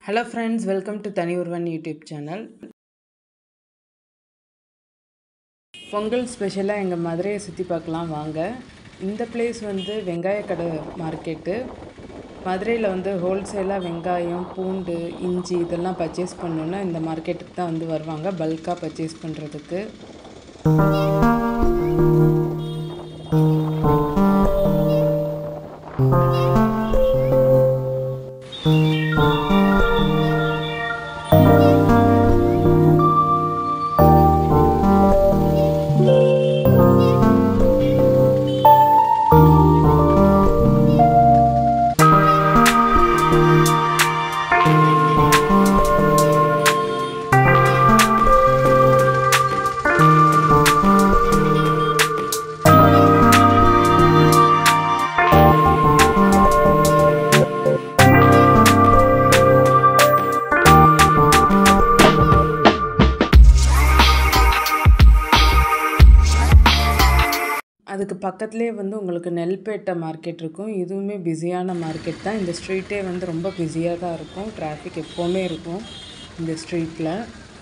Hello friends, welcome to Taniurvan YouTube channel. Pongal ஸ்பெஷலாக எங்கள் மதுரையை சுற்றி பார்க்கலாம் வாங்க. இந்த பிளேஸ் வந்து வெங்காய கடை மார்க்கெட்டு. மதுரையில் வந்து ஹோல்சேலாக வெங்காயம், பூண்டு, இஞ்சி இதெல்லாம் பர்ச்சேஸ் பண்ணணுன்னா இந்த மார்க்கெட்டுக்கு தான் வந்து வருவாங்க பல்காக பர்ச்சேஸ் பண்ணுறதுக்கு. அதுக்கு பக்கத்துலேயே வந்து உங்களுக்கு நெல்பேட்டை மார்க்கெட் இருக்கும். இதுவுமே பிஸியான மார்க்கெட் தான். இந்த ஸ்ட்ரீட்டே வந்து ரொம்ப பிஸியாக தான் இருக்கும். டிராஃபிக் எப்போவுமே இருக்கும் இந்த ஸ்ட்ரீட்டில்.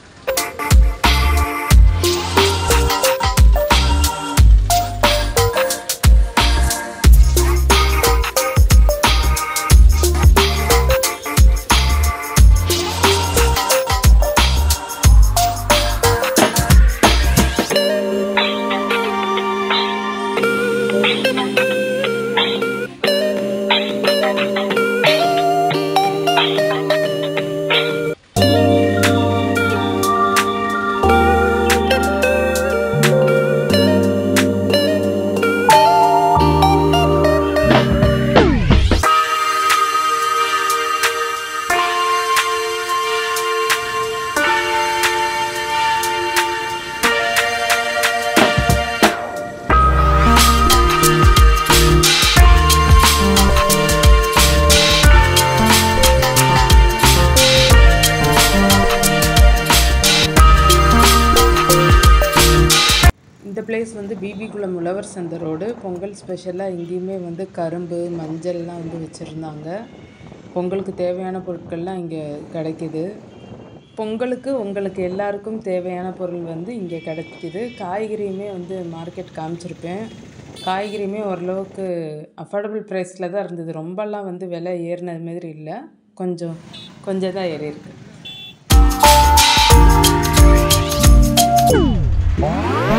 இந்த பிளேஸ் வந்து பிபிகுளம் உழவர் சந்தை ரோடு. பொங்கல் ஸ்பெஷலாக இங்கேயுமே வந்து கரும்பு, மஞ்சள்லாம் வந்து வச்சுருந்தாங்க. பொங்கலுக்கு தேவையான பொருட்கள்லாம் இங்கே கிடைக்கிது. பொங்கலுக்கு உங்களுக்கு எல்லாருக்கும் தேவையான பொருள் வந்து இங்கே கிடைக்கிது. காய்கறியுமே வந்து மார்க்கெட் காமிச்சிருப்பேன். காய்கறியுமே ஓரளவுக்கு அஃபோர்டபுள் ப்ரைஸில் தான் இருந்தது. ரொம்பலாம் வந்து விலை ஏறினது மாதிரி இல்லை, கொஞ்சம் தான் ஏறி இருக்கு.